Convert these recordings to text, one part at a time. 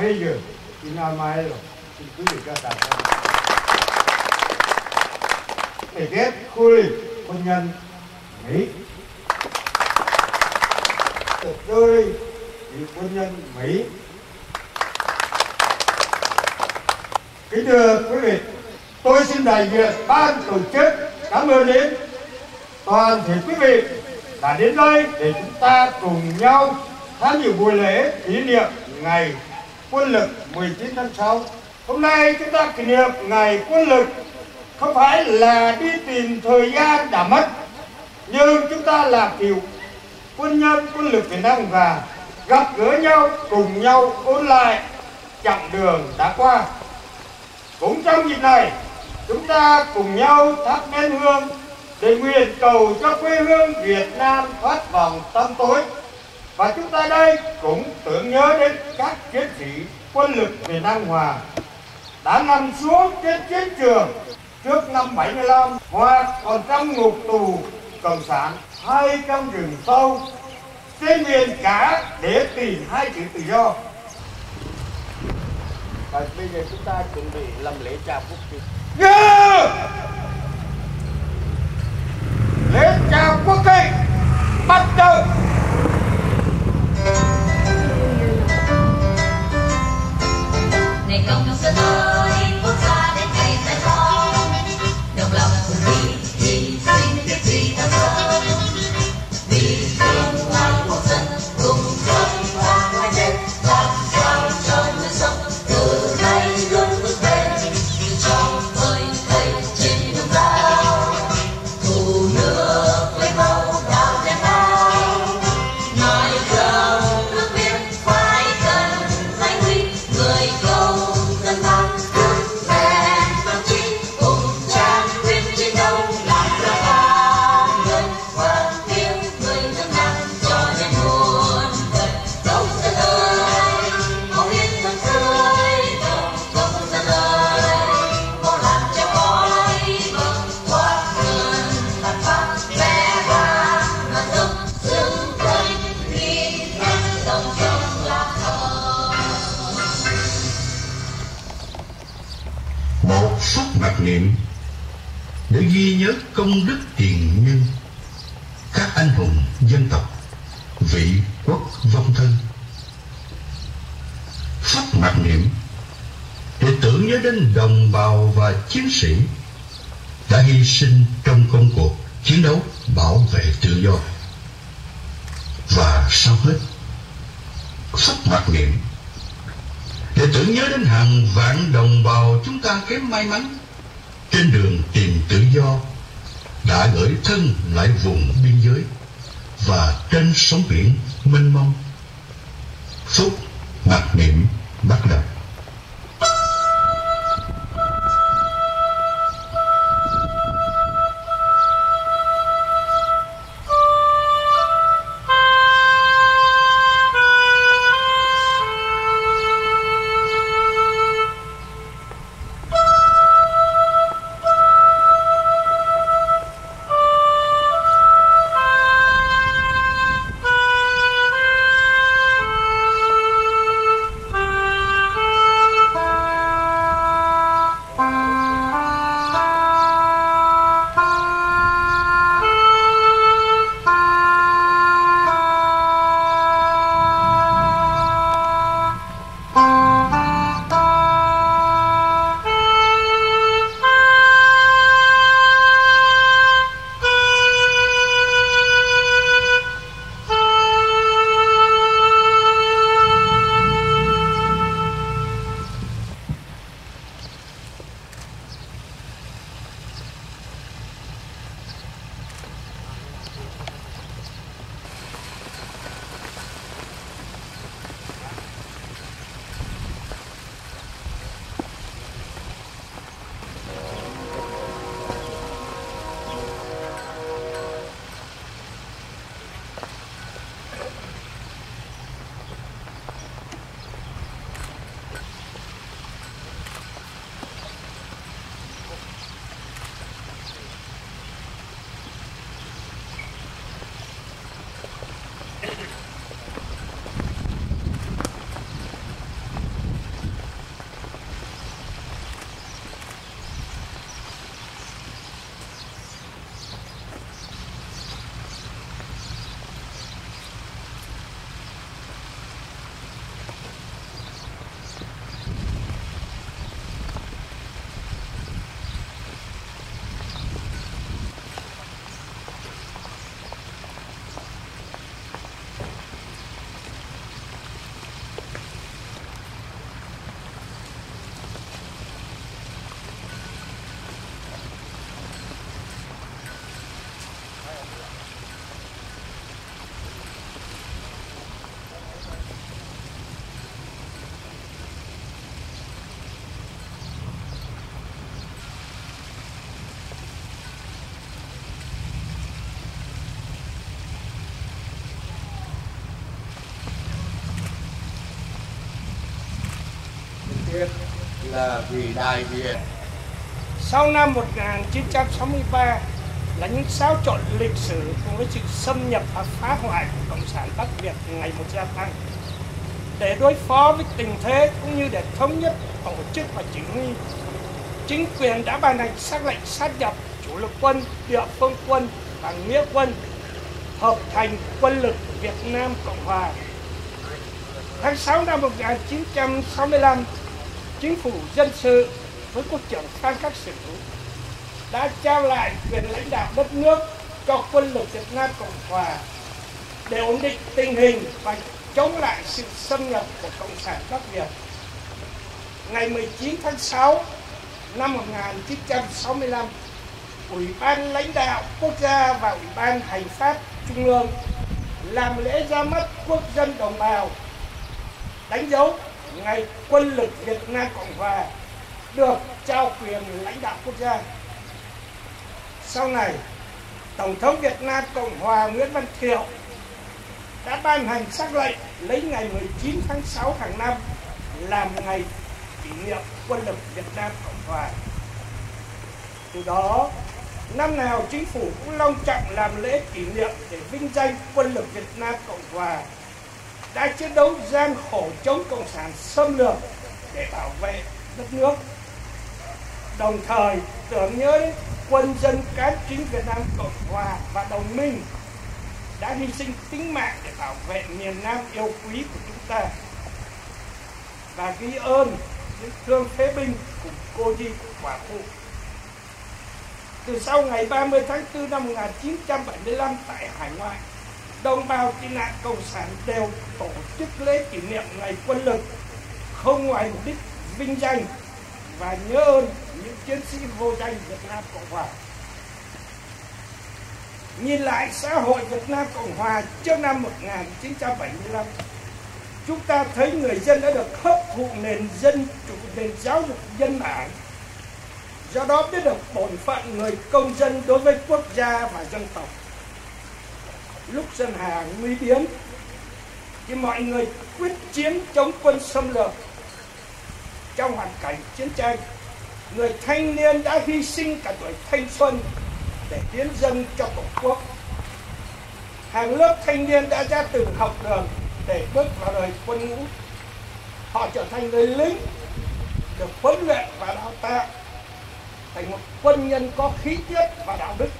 bây giờ thì nào mai rồi thì quý vị các bạn để ghép khu lịch hôn nhân Mỹ tôi thì hôn nhân Mỹ. Kính thưa quý vị, tôi xin đại diện ban tổ chức cảm ơn đến toàn thể quý vị đã đến đây để chúng ta cùng nhau tham dự buổi lễ kỷ niệm ngày Quân lực 19 tháng 6. Hôm nay chúng ta kỷ niệm ngày Quân lực không phải là đi tìm thời gian đã mất, nhưng chúng ta là cựu quân nhân Quân lực Việt Nam và gặp gỡ nhau, cùng nhau ôn lại chặng đường đã qua. Cũng trong dịp này, chúng ta cùng nhau thắp nén hương để nguyện cầu cho quê hương Việt Nam thoát vòng tăm tối. Và chúng ta đây cũng tưởng nhớ đến các chiến sĩ Quân lực Việt Nam Hòa đã nằm xuống trên chiến trường trước năm 75 hoặc còn trong ngục tù cộng sản hay trong rừng sâu trên miền cả để tìm hai chữ tự do. Và bây giờ chúng ta chuẩn bị làm lễ chào quốc kỳ. Lễ chào quốc kỳ bắt đầu. Ngày công xuân ơi, quốc gia đến ngày giải phóng, đồng lòng cùng đi hy sinh cái gì ta sống, vì tương lai quốc dân cùng chung ta hai bên, làm sao cho người sống từ nay luôn vững bền, trong hơi thầy trên đồng dao, thủ nước lấy máu đào đen bao, nói rằng nước biên phải cần danh huy người cầu dân ta vững bền vững chí cùng trang quyết chiến đấu làm ra ta người quan tiếng người nước Nam cho đến muôn đời. Công dân ơi, máu hiến thân tươi, công dân ơi, máu làm cho khói bừng thoát cơn tàn phá vẻ vang ngàn dốc dương khơi nghìn năm dòng sông lạc hồng. Một phút mặc niệm để ghi nhớ công đức tiền nhân, các anh hùng dân tộc, vị quốc vong thân. Phút mặc niệm để tưởng nhớ đến đồng bào và chiến sĩ đã hy sinh trong công cuộc chiến đấu bảo vệ tự do. Và sau hết, phút mặc niệm để tưởng nhớ đến hàng vạn đồng bào chúng ta kém may mắn trên đường tìm tự do đã gửi thân lại vùng biên giới và trên sóng biển mênh mông. Phút mặc niệm bắt đầu. là vì Đại Việt. Sau năm 1963 là những xáo trộn lịch sử cùng với sự xâm nhập và phá hoại của Cộng sản Bắc Việt ngày một gia tăng. Để đối phó với tình thế cũng như để thống nhất tổ chức và chỉ huy, chính quyền đã ban hành sắc lệnh sát nhập chủ lực quân, địa phương quân và nghĩa quân, hợp thành quân lực Việt Nam Cộng Hòa. Tháng 6 năm 1965, Chính phủ Dân sự với Quốc trưởng Phan Khắc Sử đã trao lại quyền lãnh đạo đất nước cho quân lực Việt Nam Cộng Hòa để ổn định tình hình và chống lại sự xâm nhập của Cộng sản Bắc Việt. Ngày 19 tháng 6 năm 1965, Ủy ban lãnh đạo quốc gia và Ủy ban hành pháp trung ương làm lễ ra mắt quốc dân đồng bào, đánh dấu ngày quân lực Việt Nam Cộng Hòa được trao quyền lãnh đạo quốc gia. Sau này, Tổng thống Việt Nam Cộng Hòa Nguyễn Văn Thiệu đã ban hành sắc lệnh lấy ngày 19 tháng 6 hàng năm làm ngày kỷ niệm quân lực Việt Nam Cộng Hòa. Từ đó, năm nào chính phủ cũng long trọng làm lễ kỷ niệm để vinh danh quân lực Việt Nam Cộng Hòa đã chiến đấu gian khổ chống Cộng sản xâm lược để bảo vệ đất nước. Đồng thời tưởng nhớ đến quân dân cán chính Việt Nam Cộng Hòa và đồng minh đã hy sinh tính mạng để bảo vệ miền Nam yêu quý của chúng ta, và ghi ơn những thương phế binh cùng cô nhi quả phụ. Từ sau ngày 30 tháng 4 năm 1975 tại hải ngoại, đồng bào tị nạn Cộng sản đều tổ chức lễ kỷ niệm ngày quân lực, không ngoài mục đích vinh danh và nhớ ơn những chiến sĩ vô danh Việt Nam Cộng Hòa. Nhìn lại xã hội Việt Nam Cộng Hòa trước năm 1975, chúng ta thấy người dân đã được hấp thụ nền dân chủ, nền giáo dục dân bản. Do đó biết được bổn phận người công dân đối với quốc gia và dân tộc. Lúc dân Hà nguy biến thì mọi người quyết chiến chống quân xâm lược. Trong hoàn cảnh chiến tranh, người thanh niên đã hy sinh cả tuổi thanh xuân để hiến dâng cho Tổ quốc. Hàng lớp thanh niên đã ra từ học đường để bước vào đời quân ngũ. Họ trở thành người lính, được huấn luyện và đào tạo thành một quân nhân có khí tiết và đạo đức.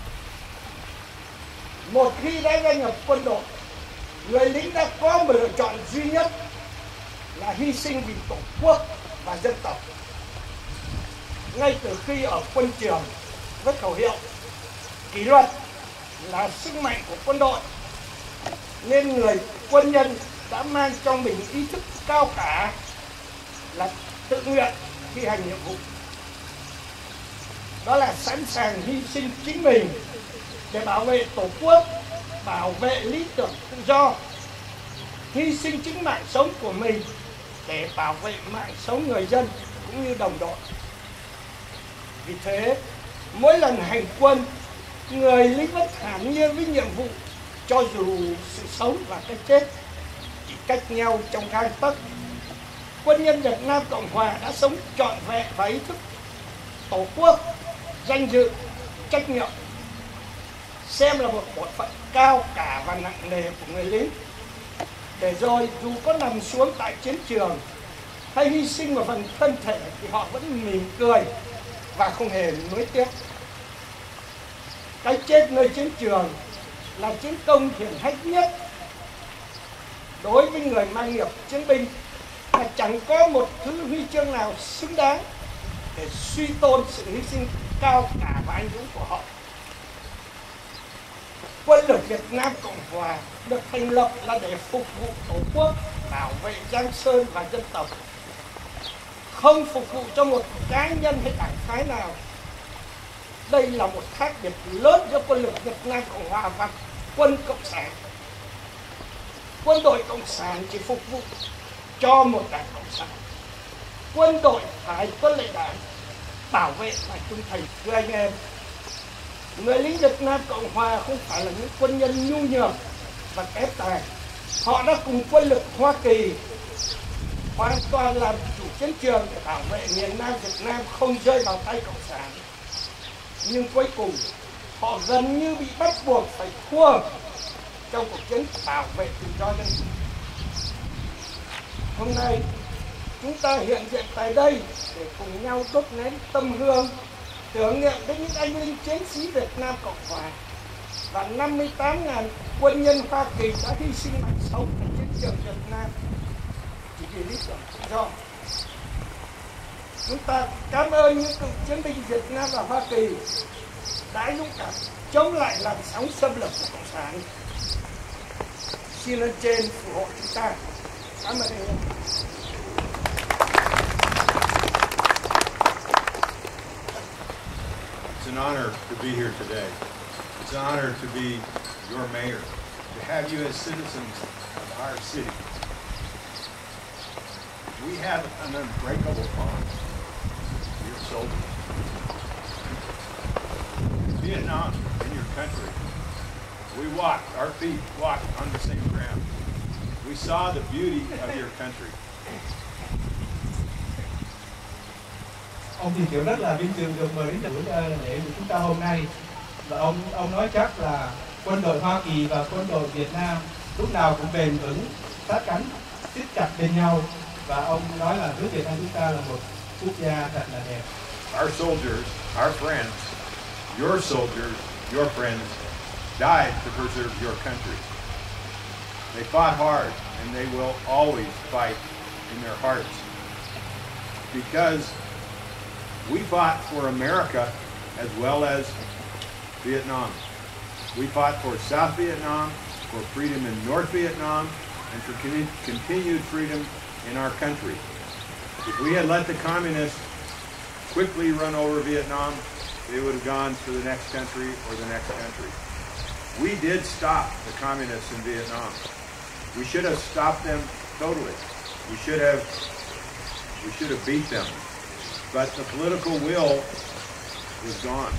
Một khi đã gia nhập quân đội, người lính đã có một lựa chọn duy nhất là hy sinh vì Tổ quốc và dân tộc. Ngay từ khi ở quân trường với khẩu hiệu kỷ luật là sức mạnh của quân đội, nên người quân nhân đã mang trong mình ý thức cao cả là tự nguyện thi hành nhiệm vụ. Đó là sẵn sàng hy sinh chính mình để bảo vệ Tổ quốc, bảo vệ lý tưởng tự do, hy sinh chính mạng sống của mình để bảo vệ mạng sống người dân cũng như đồng đội. Vì thế, mỗi lần hành quân, người lính vẫn thản nhiên với nhiệm vụ, cho dù sự sống và cái chết chỉ cách nhau trong gang tấc. Quân nhân Việt Nam Cộng Hòa đã sống trọn vẹn và ý thức Tổ quốc, danh dự, trách nhiệm, xem là một bổn phận cao cả và nặng nề của người lính. Để rồi dù có nằm xuống tại chiến trường hay hy sinh một phần thân thể thì họ vẫn mỉm cười và không hề nuối tiếc. Cái chết nơi chiến trường là chiến công hiển hách nhất đối với người mang nghiệp chiến binh, mà chẳng có một thứ huy chương nào xứng đáng để suy tôn sự hy sinh cao cả và anh dũng của họ. Quân lực Việt Nam Cộng Hòa được thành lập là để phục vụ Tổ quốc, bảo vệ Giang Sơn và dân tộc, không phục vụ cho một cá nhân hay đảng phái nào. Đây là một khác biệt lớn giữa quân lực Việt Nam Cộng Hòa và quân Cộng sản. Quân đội Cộng sản chỉ phục vụ cho một đảng Cộng sản. Quân đội phải tuân lệnh đảng, bảo vệ và trung thành. Thưa anh em, người lính Việt Nam Cộng Hòa không phải là những quân nhân nhu nhược và kém tài. Họ đã cùng quân lực Hoa Kỳ hoàn toàn làm chủ chiến trường để bảo vệ miền Nam Việt Nam không rơi vào tay Cộng sản. Nhưng cuối cùng, họ gần như bị bắt buộc phải thua trong cuộc chiến bảo vệ tự do dân chủ. Hôm nay, chúng ta hiện diện tại đây để cùng nhau đốt nén tâm hương tưởng niệm đến những anh linh chiến sĩ Việt Nam Cộng Hòa và 58.000 quân nhân Hoa Kỳ đã hy sinh mạng sống tại chiến trường Việt Nam chỉ vì lý tưởng tự do. Chúng ta cảm ơn những cựu chiến binh Việt Nam và Hoa Kỳ đã dũng cảm chống lại làn sóng xâm lược của Cộng sản. Xin ơn trên phù hộ chúng ta. Cảm ơn anh em. It's an honor to be here today. It's an honor to be your mayor, to have you as citizens of our city. We have an unbreakable bond with your soldiers. Vietnam, in your country, our feet walked on the same ground. We saw the beauty of your country. Ông thì Kiều rất là vinh dự được mời đến buổi lễ của chúng ta hôm nay, và ông nói chắc là quân đội Hoa Kỳ và quân đội Việt Nam lúc nào cũng bền vững, sát cánh, siết chặt bên nhau, và ông nói là nước Việt Nam chúng ta là một quốc gia thật là đẹp. Our soldiers, our friends, your soldiers, your friends died to preserve your country. They fought hard, and they will always fight in their hearts, because we fought for America as well as Vietnam. We fought for South Vietnam, for freedom in North Vietnam, and for continued freedom in our country. If we had let the communists quickly run over Vietnam, they would have gone to the next country or the next country. We did stop the communists in Vietnam. We should have stopped them totally. We should have beat them. But the political will was gone.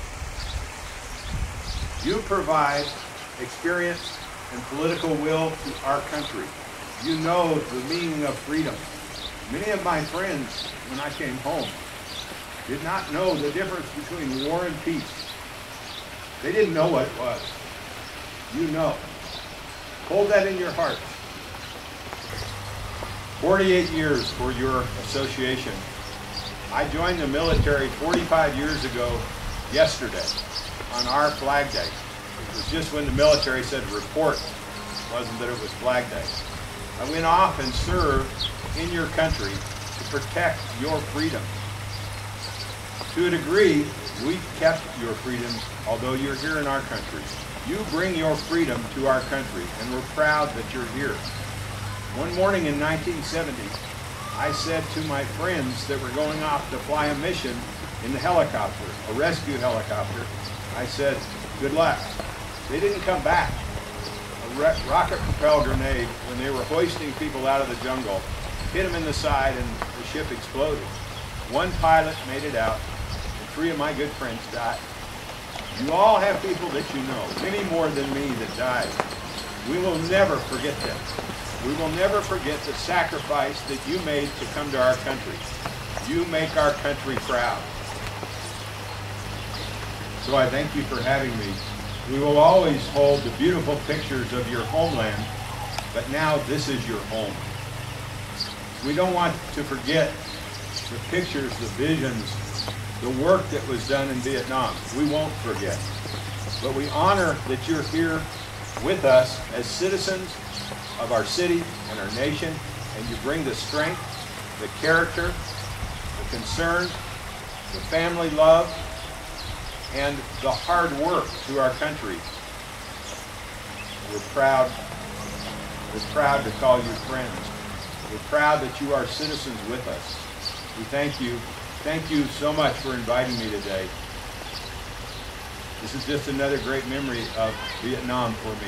You provide experience and political will to our country. You know the meaning of freedom. Many of my friends, when I came home, did not know the difference between war and peace. They didn't know what it was. You know. Hold that in your heart. 48 years for your association. I joined the military 45 years ago yesterday on our Flag Day. It was just when the military said report, it wasn't that it was Flag Day. I went off and served in your country to protect your freedom. To a degree, we kept your freedom, although you're here in our country. You bring your freedom to our country, and we're proud that you're here. One morning in 1970, I said to my friends that were going off to fly a mission in the helicopter, a rescue helicopter, I said, good luck. They didn't come back. A rocket-propelled grenade, when they were hoisting people out of the jungle, hit them in the side and the ship exploded. One pilot made it out, and 3 of my good friends died. You all have people that you know, many more than me, that died. We will never forget them. We will never forget the sacrifice that you made to come to our country. You make our country proud. So I thank you for having me. We will always hold the beautiful pictures of your homeland, but now this is your home. We don't want to forget the pictures, the visions, the work that was done in Vietnam. We won't forget. But we honor that you're here with us as citizens of our city and our nation, and you bring the strength, the character, the concern, the family love, and the hard work to our country. We're proud to call you friends. We're proud that you are citizens with us. We thank you. Thank you so much for inviting me today. This is just another great memory of Vietnam for me.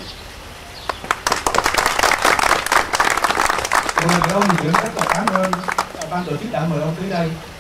Ông thì rất là cảm ơn ban tổ chức đã mời ông tới đây.